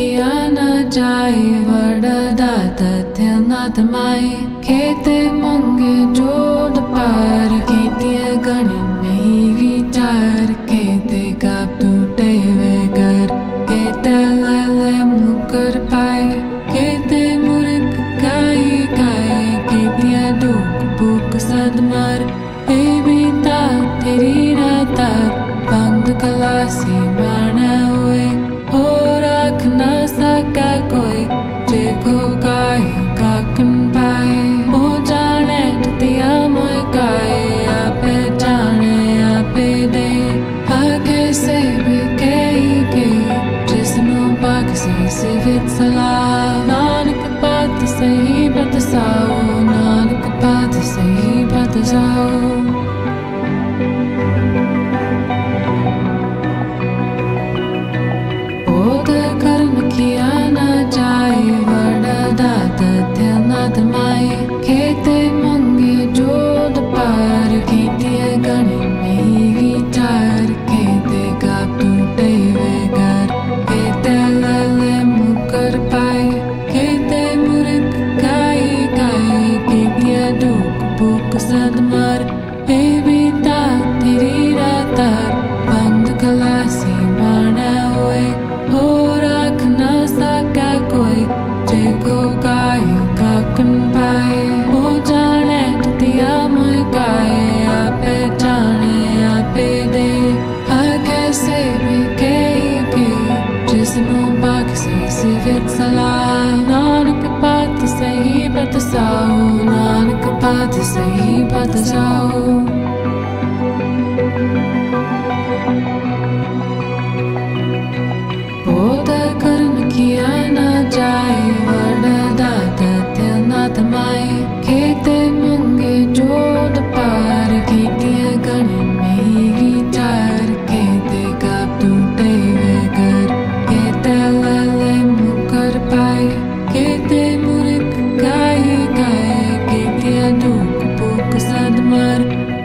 किया न जाए वरदाता ध्यनात्माई खेते मंगे जोड़ पार खेतिया गणित नहीं विचार खेते काप टूटे वे घर खेते लले मुकर पाए खेते मुर्ग गाई गाए खेतिया दुख बुक सदमर बेबीता तेरी राता बंद कलासी माना हुए हो रख न सका कोई जेको गाय काकन पाए हो जाने दिया मोय गाए आपे जाने आपे दे आगे से भी के जिसनो बाग से सिवित सलाह नानक बात सही बताओ नानक बात सही बताओ किया न जाए वरदाता ध्यनात्माई खेते मंगे जोड़ पार खेतिया गणित नहीं विचार खेते काप टूटे वे घर खेते लले मुकर पाए खेते मुर्ग गाई गाई खेतिया दुख बुक सदमर बेबीता तेरी राता बंद कलासी माना हुए हो रख न सका कोई जेको गाय काकन पाए हो जाने दिया मोय गाए आपे जाने आपे दे आगे से भी के जिसनो बाग से सिवित सलाह नानक बात सही बताओ नानक बात सही बताओ किया न जाए वरदाता ध्यनात्माई खेते मंगे जोड़ पार खेतिया गणित नहीं विचार खेते काप टूटे वे घर खेते लले मुकर पाए खेते मुर्ग गाई गाए खेतिया दुख बुक सदमर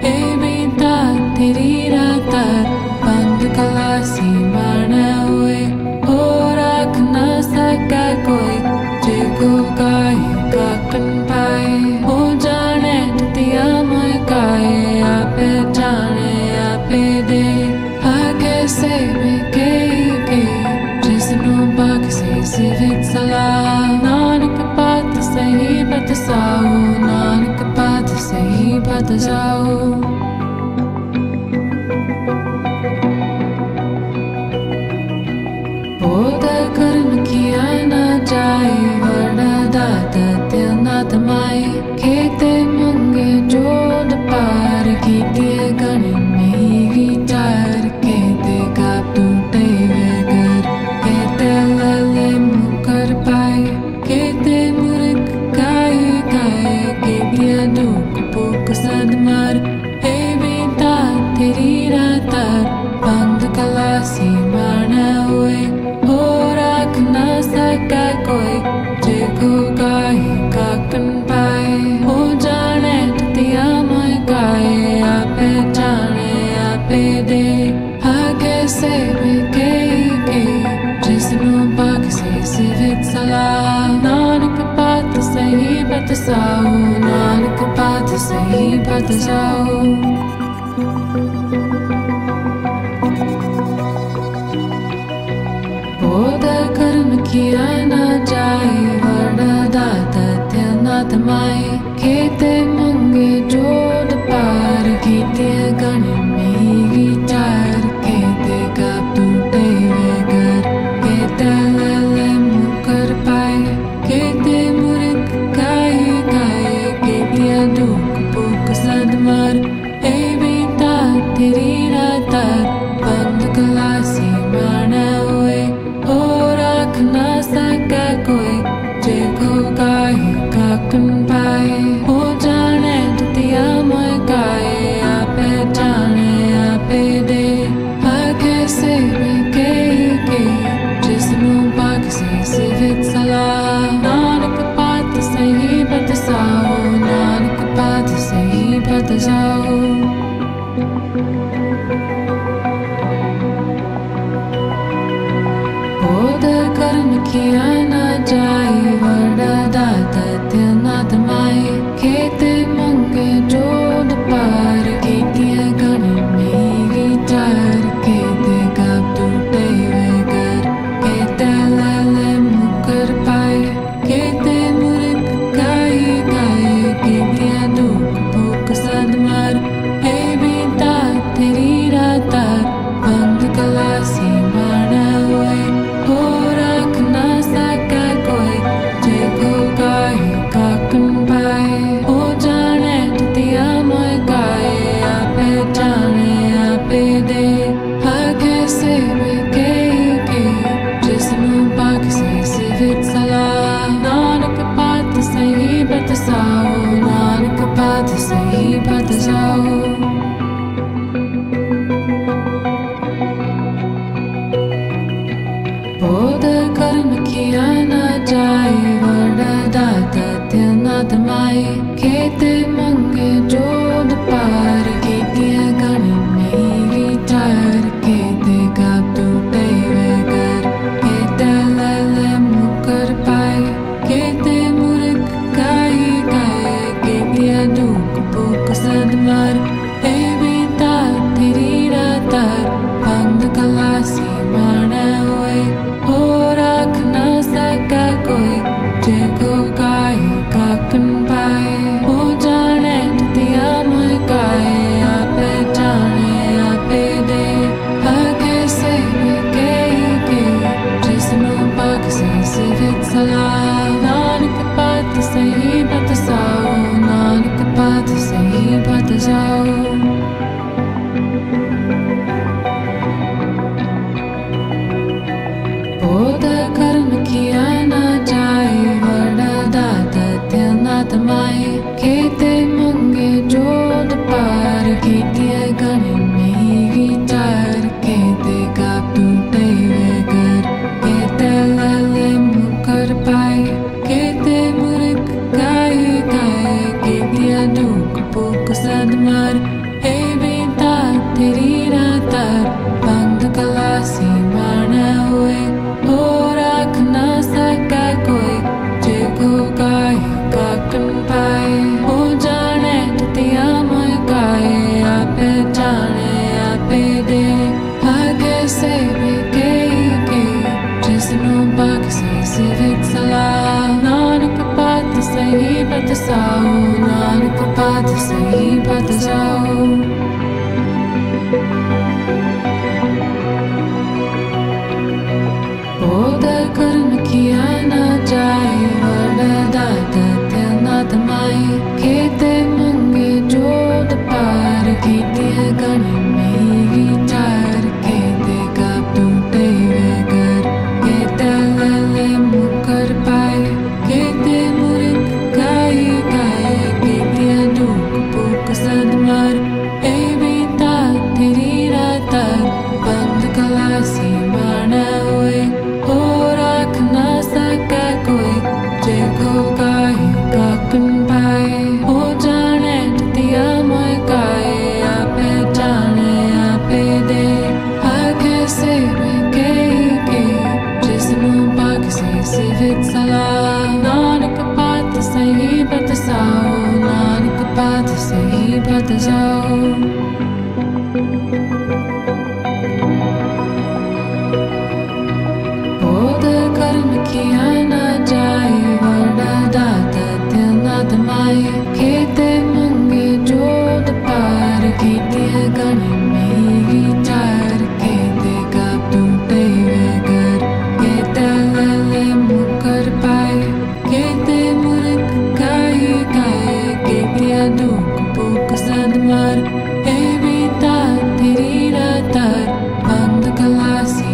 ए बेटा तेरी रात बंद गलासी